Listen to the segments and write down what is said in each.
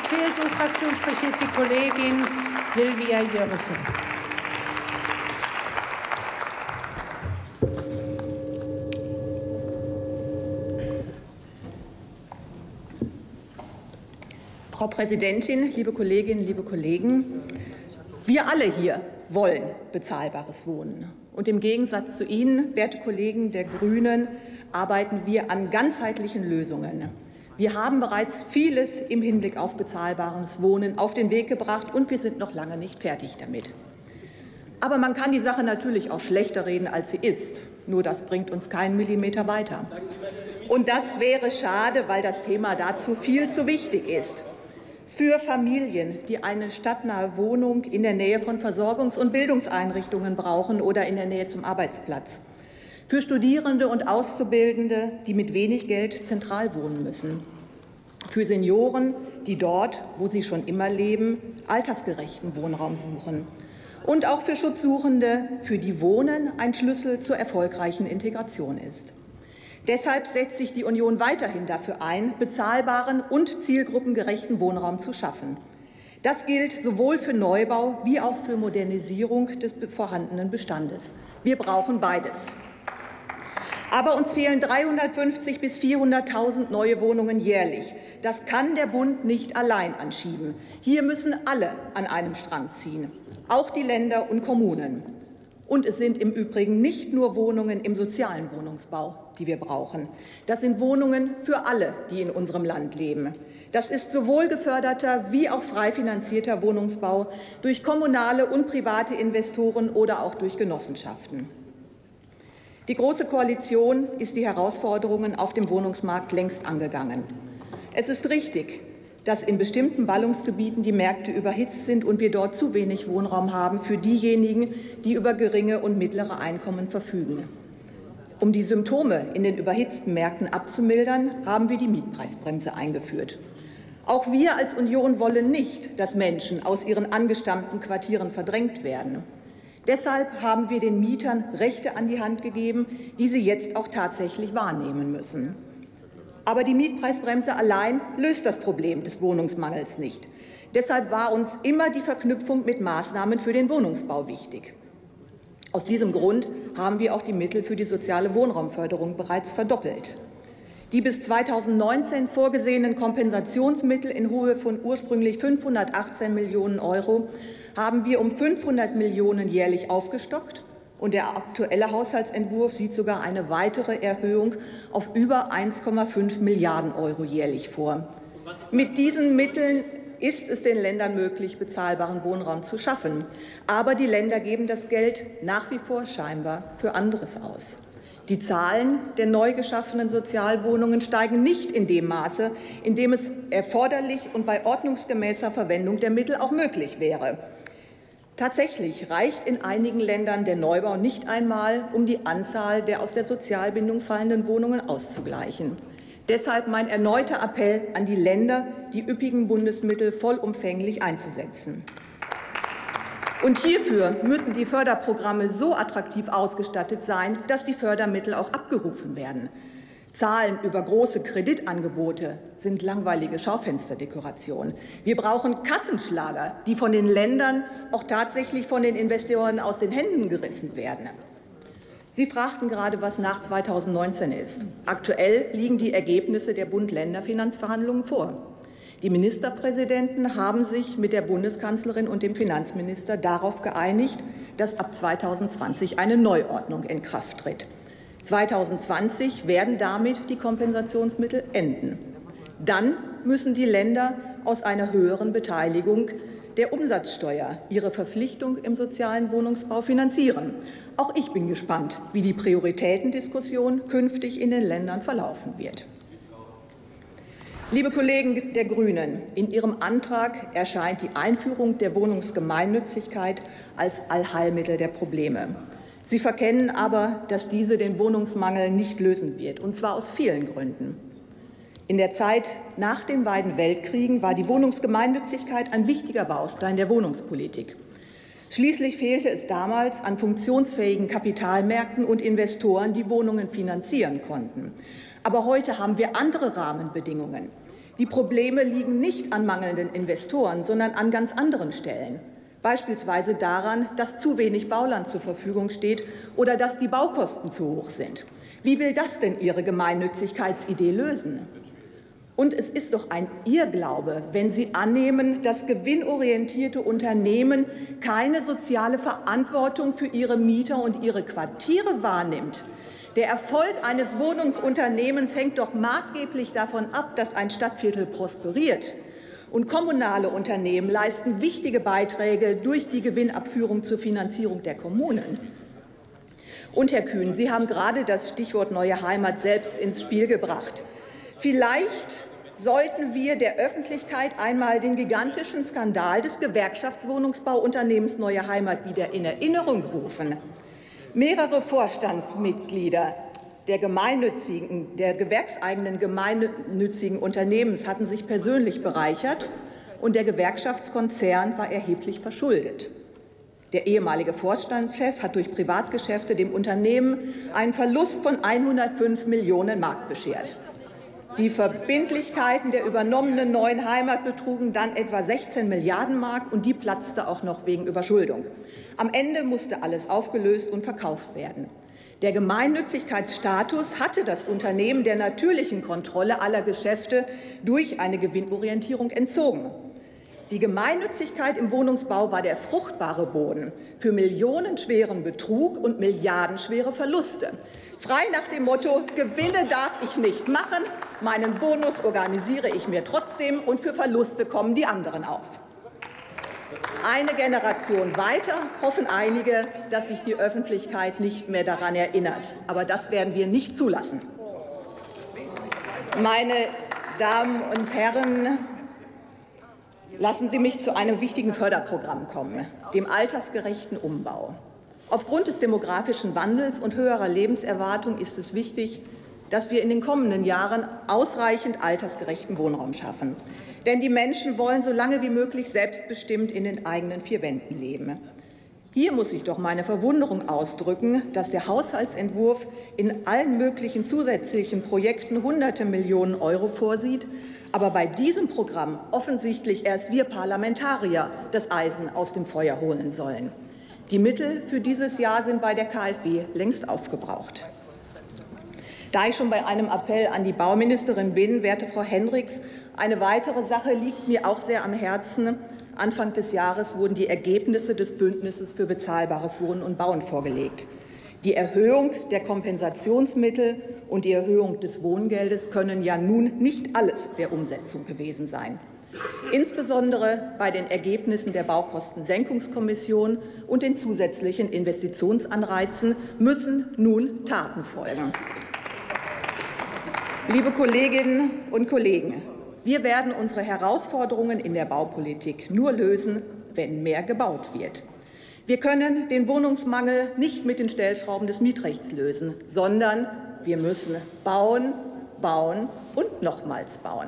CSU-Fraktion spricht jetzt die Kollegin Silvia Jörissen. Frau Präsidentin, liebe Kolleginnen, liebe Kollegen! Wir alle hier wollen bezahlbares Wohnen. Und im Gegensatz zu Ihnen, werte Kollegen der Grünen, arbeiten wir an ganzheitlichen Lösungen. Wir haben bereits vieles im Hinblick auf bezahlbares Wohnen auf den Weg gebracht, und wir sind noch lange nicht fertig damit. Aber man kann die Sache natürlich auch schlechter reden, als sie ist. Nur das bringt uns keinen Millimeter weiter. Und das wäre schade, weil das Thema dazu viel zu wichtig ist. Für Familien, die eine stadtnahe Wohnung in der Nähe von Versorgungs- und Bildungseinrichtungen brauchen oder in der Nähe zum Arbeitsplatz. Für Studierende und Auszubildende, die mit wenig Geld zentral wohnen müssen. Für Senioren, die dort, wo sie schon immer leben, altersgerechten Wohnraum suchen. Und auch für Schutzsuchende, für die Wohnen ein Schlüssel zur erfolgreichen Integration ist. Deshalb setzt sich die Union weiterhin dafür ein, bezahlbaren und zielgruppengerechten Wohnraum zu schaffen. Das gilt sowohl für Neubau wie auch für Modernisierung des vorhandenen Bestandes. Wir brauchen beides. Aber uns fehlen 350.000 bis 400.000 neue Wohnungen jährlich. Das kann der Bund nicht allein anschieben. Hier müssen alle an einem Strang ziehen, auch die Länder und Kommunen. Und es sind im Übrigen nicht nur Wohnungen im sozialen Wohnungsbau, die wir brauchen. Das sind Wohnungen für alle, die in unserem Land leben. Das ist sowohl geförderter wie auch frei finanzierter Wohnungsbau durch kommunale und private Investoren oder auch durch Genossenschaften. Die Große Koalition ist die Herausforderungen auf dem Wohnungsmarkt längst angegangen. Es ist richtig, dass in bestimmten Ballungsgebieten die Märkte überhitzt sind und wir dort zu wenig Wohnraum haben für diejenigen, die über geringe und mittlere Einkommen verfügen. Um die Symptome in den überhitzten Märkten abzumildern, haben wir die Mietpreisbremse eingeführt. Auch wir als Union wollen nicht, dass Menschen aus ihren angestammten Quartieren verdrängt werden. Deshalb haben wir den Mietern Rechte an die Hand gegeben, die sie jetzt auch tatsächlich wahrnehmen müssen. Aber die Mietpreisbremse allein löst das Problem des Wohnungsmangels nicht. Deshalb war uns immer die Verknüpfung mit Maßnahmen für den Wohnungsbau wichtig. Aus diesem Grund haben wir auch die Mittel für die soziale Wohnraumförderung bereits verdoppelt. Die bis 2019 vorgesehenen Kompensationsmittel in Höhe von ursprünglich 518 Millionen € haben wir um 500 Millionen jährlich aufgestockt. Und der aktuelle Haushaltsentwurf sieht sogar eine weitere Erhöhung auf über 1,5 Milliarden € jährlich vor. Mit diesen Mitteln ist es den Ländern möglich, bezahlbaren Wohnraum zu schaffen. Aber die Länder geben das Geld nach wie vor scheinbar für anderes aus. Die Zahlen der neu geschaffenen Sozialwohnungen steigen nicht in dem Maße, in dem es erforderlich und bei ordnungsgemäßer Verwendung der Mittel auch möglich wäre. Tatsächlich reicht in einigen Ländern der Neubau nicht einmal, um die Anzahl der aus der Sozialbindung fallenden Wohnungen auszugleichen. Deshalb mein erneuter Appell an die Länder, die üppigen Bundesmittel vollumfänglich einzusetzen. Und hierfür müssen die Förderprogramme so attraktiv ausgestattet sein, dass die Fördermittel auch abgerufen werden. Zahlen über große Kreditangebote sind langweilige Schaufensterdekoration. Wir brauchen Kassenschlager, die von den Ländern auch tatsächlich von den Investoren aus den Händen gerissen werden. Sie fragten gerade, was nach 2019 ist. Aktuell liegen die Ergebnisse der Bund-Länder-Finanzverhandlungen vor. Die Ministerpräsidenten haben sich mit der Bundeskanzlerin und dem Finanzminister darauf geeinigt, dass ab 2020 eine Neuordnung in Kraft tritt. 2020 werden damit die Kompensationsmittel enden. Dann müssen die Länder aus einer höheren Beteiligung der Umsatzsteuer ihre Verpflichtung im sozialen Wohnungsbau finanzieren. Auch ich bin gespannt, wie die Prioritätendiskussion künftig in den Ländern verlaufen wird. Liebe Kollegen der Grünen, in Ihrem Antrag erscheint die Einführung der Wohnungsgemeinnützigkeit als Allheilmittel der Probleme. Sie verkennen aber, dass diese den Wohnungsmangel nicht lösen wird, und zwar aus vielen Gründen. In der Zeit nach den beiden Weltkriegen war die Wohnungsgemeinnützigkeit ein wichtiger Baustein der Wohnungspolitik. Schließlich fehlte es damals an funktionsfähigen Kapitalmärkten und Investoren, die Wohnungen finanzieren konnten. Aber heute haben wir andere Rahmenbedingungen. Die Probleme liegen nicht an mangelnden Investoren, sondern an ganz anderen Stellen. Beispielsweise daran, dass zu wenig Bauland zur Verfügung steht oder dass die Baukosten zu hoch sind. Wie will das denn Ihre Gemeinnützigkeitsidee lösen? Und es ist doch ein Irrglaube, wenn Sie annehmen, dass gewinnorientierte Unternehmen keine soziale Verantwortung für ihre Mieter und ihre Quartiere wahrnimmt. Der Erfolg eines Wohnungsunternehmens hängt doch maßgeblich davon ab, dass ein Stadtviertel prosperiert. Und kommunale Unternehmen leisten wichtige Beiträge durch die Gewinnabführung zur Finanzierung der Kommunen. Und Herr Kühn, Sie haben gerade das Stichwort Neue Heimat selbst ins Spiel gebracht. Vielleicht sollten wir der Öffentlichkeit einmal den gigantischen Skandal des Gewerkschaftswohnungsbauunternehmens Neue Heimat wieder in Erinnerung rufen. Mehrere Vorstandsmitglieder der gewerkseigenen gemeinnützigen Unternehmens hatten sich persönlich bereichert, und der Gewerkschaftskonzern war erheblich verschuldet. Der ehemalige Vorstandschef hat durch Privatgeschäfte dem Unternehmen einen Verlust von 105 Millionen Mark beschert. Die Verbindlichkeiten der übernommenen Neuen Heimat betrugen dann etwa 16 Milliarden Mark, und die platzte auch noch wegen Überschuldung. Am Ende musste alles aufgelöst und verkauft werden. Der Gemeinnützigkeitsstatus hatte das Unternehmen der natürlichen Kontrolle aller Geschäfte durch eine Gewinnorientierung entzogen. Die Gemeinnützigkeit im Wohnungsbau war der fruchtbare Boden für millionenschweren Betrug und milliardenschwere Verluste. Frei nach dem Motto: Gewinne darf ich nicht machen, meinen Bonus organisiere ich mir trotzdem, und für Verluste kommen die anderen auf. Eine Generation weiter hoffen einige, dass sich die Öffentlichkeit nicht mehr daran erinnert. Aber das werden wir nicht zulassen. Meine Damen und Herren, lassen Sie mich zu einem wichtigen Förderprogramm kommen, dem altersgerechten Umbau. Aufgrund des demografischen Wandels und höherer Lebenserwartung ist es wichtig, dass wir in den kommenden Jahren ausreichend altersgerechten Wohnraum schaffen. Denn die Menschen wollen so lange wie möglich selbstbestimmt in den eigenen vier Wänden leben. Hier muss ich doch meine Verwunderung ausdrücken, dass der Haushaltsentwurf in allen möglichen zusätzlichen Projekten Hunderte Millionen Euro vorsieht, aber bei diesem Programm offensichtlich erst wir Parlamentarier das Eisen aus dem Feuer holen sollen. Die Mittel für dieses Jahr sind bei der KfW längst aufgebraucht. Da ich schon bei einem Appell an die Bauministerin bin, werte Frau Hendricks, eine weitere Sache liegt mir auch sehr am Herzen. Anfang des Jahres wurden die Ergebnisse des Bündnisses für bezahlbares Wohnen und Bauen vorgelegt. Die Erhöhung der Kompensationsmittel und die Erhöhung des Wohngeldes können ja nun nicht alles der Umsetzung gewesen sein. Insbesondere bei den Ergebnissen der Baukostensenkungskommission und den zusätzlichen Investitionsanreizen müssen nun Taten folgen. Liebe Kolleginnen und Kollegen, wir werden unsere Herausforderungen in der Baupolitik nur lösen, wenn mehr gebaut wird. Wir können den Wohnungsmangel nicht mit den Stellschrauben des Mietrechts lösen, sondern wir müssen bauen, bauen und nochmals bauen.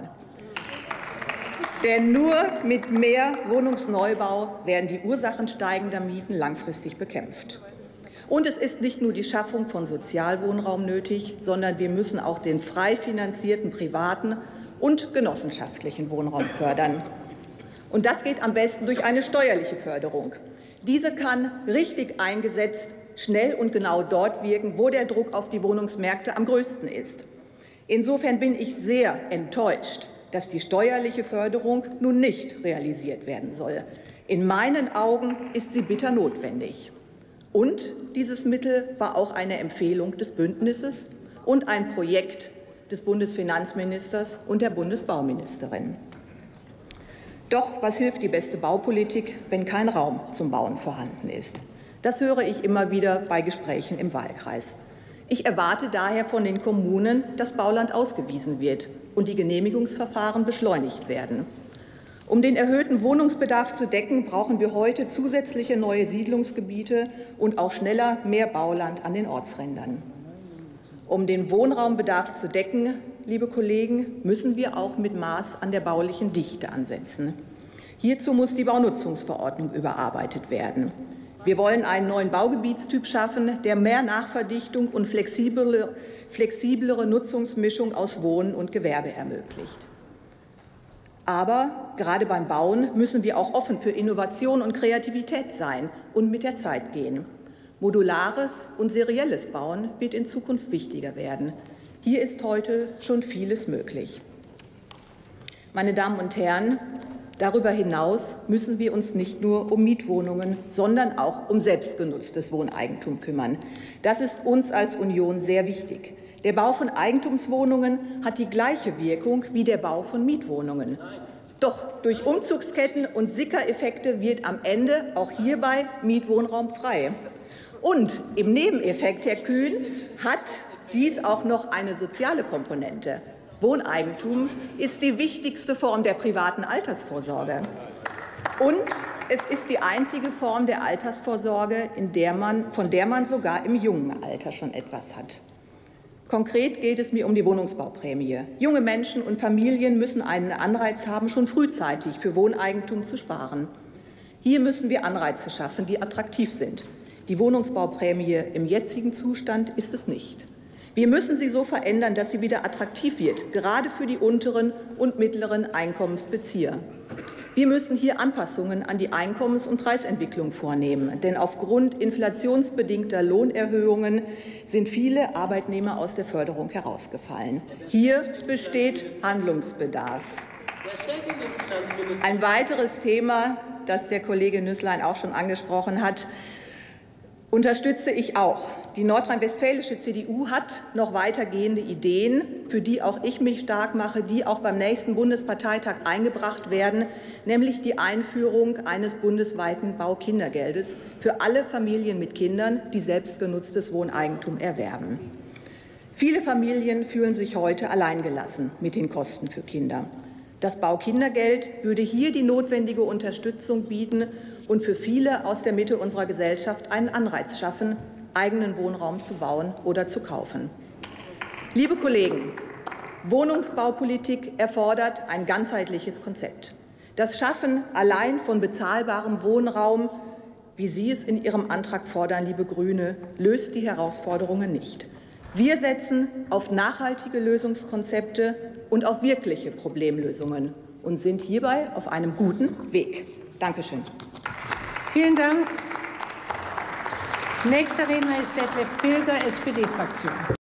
Denn nur mit mehr Wohnungsneubau werden die Ursachen steigender Mieten langfristig bekämpft. Und es ist nicht nur die Schaffung von Sozialwohnraum nötig, sondern wir müssen auch den frei finanzierten privaten und genossenschaftlichen Wohnraum fördern. Und das geht am besten durch eine steuerliche Förderung. Diese kann richtig eingesetzt schnell und genau dort wirken, wo der Druck auf die Wohnungsmärkte am größten ist. Insofern bin ich sehr enttäuscht, dass die steuerliche Förderung nun nicht realisiert werden soll. In meinen Augen ist sie bitter notwendig. Und dieses Mittel war auch eine Empfehlung des Bündnisses und ein Projekt des Bundesfinanzministers und der Bundesbauministerin. Doch was hilft die beste Baupolitik, wenn kein Raum zum Bauen vorhanden ist? Das höre ich immer wieder bei Gesprächen im Wahlkreis. Ich erwarte daher von den Kommunen, dass Bauland ausgewiesen wird und die Genehmigungsverfahren beschleunigt werden. Um den erhöhten Wohnungsbedarf zu decken, brauchen wir heute zusätzliche neue Siedlungsgebiete und auch schneller mehr Bauland an den Ortsrändern. Um den Wohnraumbedarf zu decken, liebe Kollegen, müssen wir auch mit Maß an der baulichen Dichte ansetzen. Hierzu muss die Baunutzungsverordnung überarbeitet werden. Wir wollen einen neuen Baugebietstyp schaffen, der mehr Nachverdichtung und flexiblere Nutzungsmischung aus Wohnen und Gewerbe ermöglicht. Aber gerade beim Bauen müssen wir auch offen für Innovation und Kreativität sein und mit der Zeit gehen. Modulares und serielles Bauen wird in Zukunft wichtiger werden. Hier ist heute schon vieles möglich. Meine Damen und Herren, darüber hinaus müssen wir uns nicht nur um Mietwohnungen, sondern auch um selbstgenutztes Wohneigentum kümmern. Das ist uns als Union sehr wichtig. Der Bau von Eigentumswohnungen hat die gleiche Wirkung wie der Bau von Mietwohnungen. Doch durch Umzugsketten und Sickereffekte wird am Ende auch hierbei Mietwohnraum frei. Und im Nebeneffekt, Herr Kühn, hat dies auch noch eine soziale Komponente. Wohneigentum ist die wichtigste Form der privaten Altersvorsorge. Und es ist die einzige Form der Altersvorsorge, von der man sogar im jungen Alter schon etwas hat. Konkret geht es mir um die Wohnungsbauprämie. Junge Menschen und Familien müssen einen Anreiz haben, schon frühzeitig für Wohneigentum zu sparen. Hier müssen wir Anreize schaffen, die attraktiv sind. Die Wohnungsbauprämie im jetzigen Zustand ist es nicht. Wir müssen sie so verändern, dass sie wieder attraktiv wird, gerade für die unteren und mittleren Einkommensbezieher. Wir müssen hier Anpassungen an die Einkommens- und Preisentwicklung vornehmen, denn aufgrund inflationsbedingter Lohnerhöhungen sind viele Arbeitnehmer aus der Förderung herausgefallen. Hier besteht Handlungsbedarf. Ein weiteres Thema, das der Kollege Nüßlein auch schon angesprochen hat, unterstütze ich auch. Die nordrhein-westfälische CDU hat noch weitergehende Ideen, für die auch ich mich stark mache, die auch beim nächsten Bundesparteitag eingebracht werden, nämlich die Einführung eines bundesweiten Baukindergeldes für alle Familien mit Kindern, die selbstgenutztes Wohneigentum erwerben. Viele Familien fühlen sich heute alleingelassen mit den Kosten für Kinder. Das Baukindergeld würde hier die notwendige Unterstützung bieten und für viele aus der Mitte unserer Gesellschaft einen Anreiz schaffen, eigenen Wohnraum zu bauen oder zu kaufen. Liebe Kollegen, Wohnungsbaupolitik erfordert ein ganzheitliches Konzept. Das Schaffen allein von bezahlbarem Wohnraum, wie Sie es in Ihrem Antrag fordern, liebe Grüne, löst die Herausforderungen nicht. Wir setzen auf nachhaltige Lösungskonzepte und auf wirkliche Problemlösungen und sind hierbei auf einem guten Weg. Dankeschön. Vielen Dank. Nächster Redner ist Detlef Pilger, SPD-Fraktion.